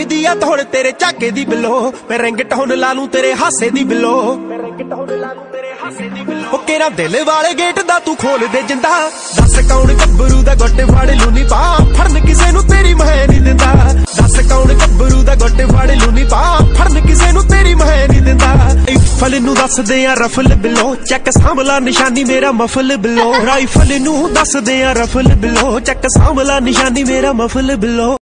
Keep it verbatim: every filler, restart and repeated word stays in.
दी आ थोड़े तेरे झाके दी बिलो, मैं रिंग टोन ला लूं तेरे हासे दी बिलो। केरा दिल वाले गेट दा तू खोल दे जिंदा, दस कौन गब्बरू दा गोटे फाड़े लूनी पा, फड़न किसे नू तेरी मैं नहीं दिंदा। दस कौन गब्बरू दा गोटे फाड़े लूनी पा, फड़न किसे नू तेरी मैं नहीं दिंदा। राइफल नू दस दे आ रफल बिलो, चैक सांभला निशानी मेरा मफल बिलो। राइफल नू दस दे आ रफल बिलो, चैक सांभला निशानी मेरा मफल बिलो।